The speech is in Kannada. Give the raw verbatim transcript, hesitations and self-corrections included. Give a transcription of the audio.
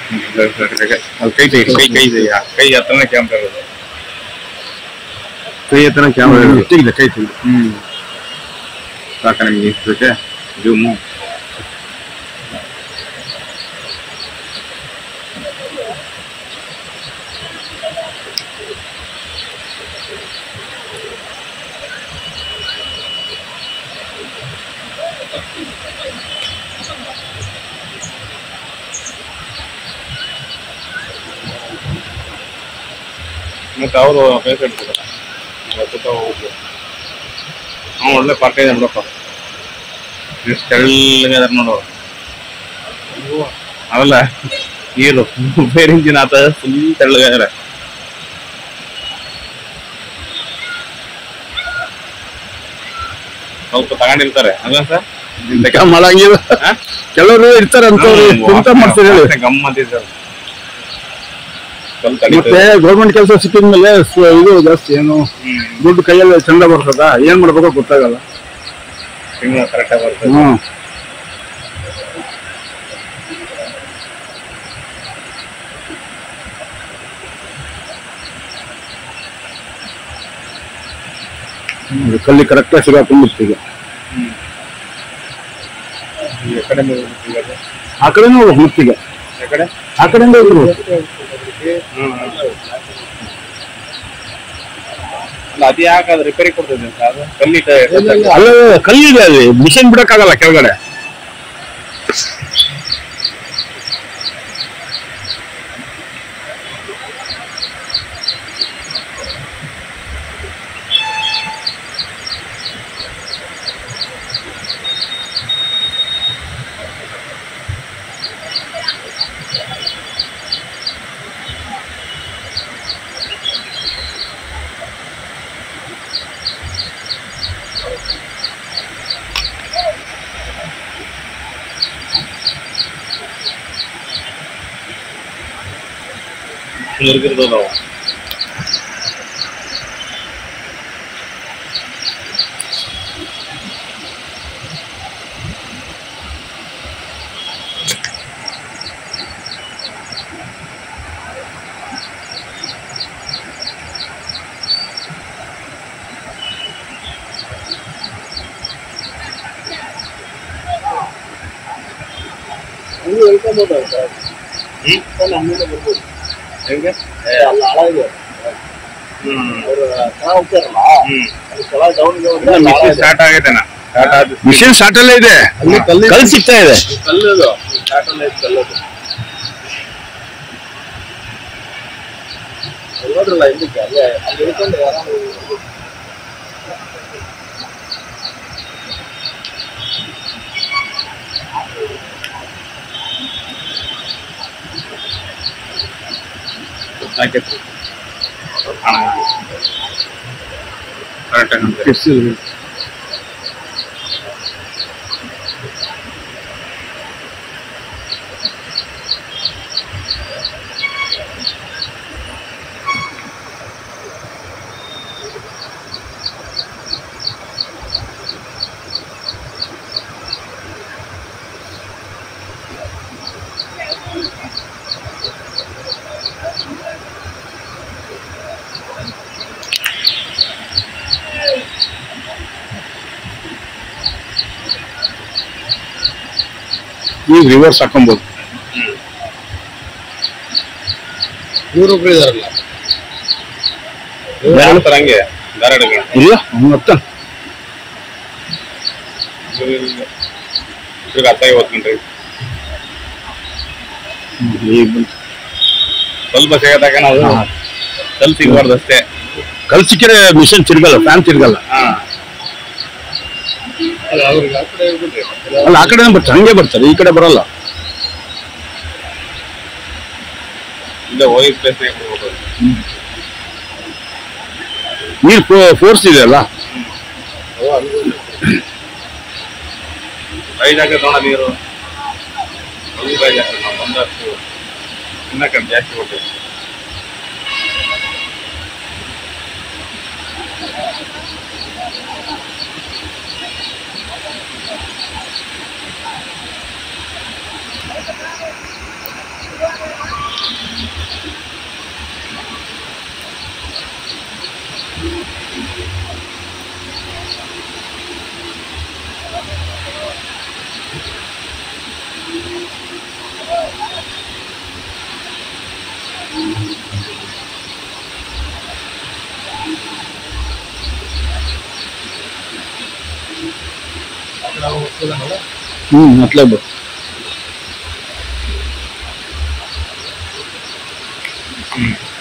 ಕೈ ಕೈ ಕೈ ಕೈ ಇದೆಯಾ ಕೈ ಹತ್ರನೇ ಕ್ಯಾಮ್ರಾ ಇರೋದು ಕೈ ಹತ್ರನೇ ಕ್ಯಾಮ್ರಾ ಇಟ್ಟಿದೆ ಕೈ ತುಂಬ ಹ್ಮ್ ಸಾಕ ನಿಮಗೆ ಬೇಕೆ ಜೂಮು ಮತ್ತೆ ಅವರು ಬೇಸ ಇಡ್ತಿರಲ್ಲ ಸುತ್ತ ಹೋಗ್ಬೋದು ಹಾಂ ಒಳ್ಳೆ ಪಾರ್ಕ್ ಇದೆ ಬಿಡಪ್ಪ ಎಷ್ಟು ತೆಳ್ಳಗೆ ಅದಾರ ನೋಡು ಅವಲ್ಲ ನೀರು ಬೇರೆ ಇಂಜಿನ್ ಆತ ಫುಲ್ ತೆಳ್ಳಗೆ ಅದಾರ ಸ್ವಲ್ಪ ತಗೊಂಡಿರ್ತಾರೆ ಅಲ್ಲ ಸರ್ ಮಾಡಂಗಿಲ್ಲ ಕೆಲವರು ಇರ್ತಾರೆ ಅಂತ ಮಾಡ್ತೀರಿ ಗಮ್ಮತ್ತಿದ್ದಾರೆ ಮತ್ತೆ ಗೌರ್ಮೆಂಟ್ ಕೆಲಸ ಸಿಕ್ಕಿದ ಮೇಲೆ ಇದು ಜಾಸ್ತಿ ಏನು ದುಡ್ಡು ಕೈಯಲ್ಲಿ ಚಂದ ಬರ್ತದ ಏನ್ ಮಾಡ್ಬೇಕೋ ಗೊತ್ತಾಗಲ್ಲ ಕರೆಕ್ಟಾಗಿ ಬರ್ತದೆ ಹ್ಮ್ ಕಲ್ಲಿ ಕರೆಕ್ಟಾಗಿ ಸಿಗಾಕೊಂಡ್ಬಿಡ್ತೀವಿ ಆ ಕಡೆನೂ ಹೋಗ್ಬೇಕು ಮತ್ತೀಗ ಆ ಕಡೆಯಿಂದ ಹೋಗ್ಬೇಕು ಅದು ಯಾಕೆ ರಿಪೇರಿ ಕೊಡ್ತದೆ ಕಲ್ಲಿ ಅಲ್ಲ ಕಲ್ಲಿದೆ ಅಲ್ಲಿ ಮಿಷನ್ ಬಿಡಕ್ಕಾಗಲ್ಲ ಕೆಳಗಡೆ ಮುರುಗಿರ್ಬೋದು ಹೇಳ್ಕೊಬೋದು ಸರ್ ನಮ್ಮಿಂದ ಬರ್ಬೋದು ಹೆಂಗೆ ಅಲ್ಲ ಹಾಳ ಇದೆ ಅವರು ಚೆನ್ನಾಗಿ ಹೋಗ್ತಾರಲ್ಲ ಕೆಳ ಡೌನ್ಗೆ ಸ್ಟಾರ್ಟ್ ಆಗೈತೆನಾ ಮಿಷನ್ ಸ್ಟಾರ್ಟ್ ಅಲ್ಲೇ ಇದೆ ಅಲ್ಲಿ ಕಲ್ಲು ಕಲ್ಲು ಸಿಗ್ತಾ ಇದೆ ಕಲ್ಲದು ಸ್ಟಾರ್ಟಲ್ಲಿ ಐತೆ ಕಲ್ಲದು ನೋಡ್ರಲ್ಲ ಇದಕ್ಕೆ ಅಲ್ಲೇ ಅಲ್ಲಿ ಇಳ್ಕೊಂಡು ಆರಾಮ ಹಾಕೈತಿ ಕರೆಕ್ಟಾಗಿ ಈಗ ರಿವರ್ಸ್ ಹಾಕೊಬಹುದು ಇವರೊಬ್ರು ಇದಾರಲ್ಲ ಹೇಳ್ತಾರೆ ಹಂಗೆ ಧಾರಾಡಿಗಳು ಇಲ್ಲ ಮತ್ತ ಈಗ ಹತ್ತಾಗಿ ಓದ್ಕೊಂಡ್ರಿ ಸ್ವಲ್ಪ ಸಿಗತ್ತಾಗ ನಾವು ಕಲ್ ಸಿಗಬಾರ್ದು ಅಷ್ಟೇ ಕಲ್ ಸಿಕ್ಕಿದ್ರೆ ಮಿಷನ್ ತಿರ್ಗಲ್ಲ ಫ್ಯಾನ್ ತಿರ್ಗಲ್ಲ ಹಾ ಅವ್ರಿಗೆ ಆ ಕಡೆ ಹೇಳ್ಬಿಟ್ರಿ ಅಲ್ಲ ಆ ಕಡೆ ಬರ್ತಾರೆ ಹಂಗೆ ಬರ್ತಾರೆ ಈ ಕಡೆ ಬರಲ್ಲ ಇಲ್ಲ ಹೋಗಿ ಪ್ಲೇಸ್ ಹೋಗ್ಬೋದು ನೀರು ಫೋರ್ಸ್ ಇದೆ ಅಲ್ಲ ರೈಸ್ ಹಾಕಿ ನೋಡ ನೀರು ರೈಸ್ ಹಾಕಿ ನಾವು ಬಂದಷ್ಟು ಇನ್ನ ಕಡೆ ಜಾಸ್ತಿ ಹೋಗ್ತೇವೆ ಹ್ಮ್ ಅಟ್ಲೇ ಬಿಡು. ಹ್ಮ್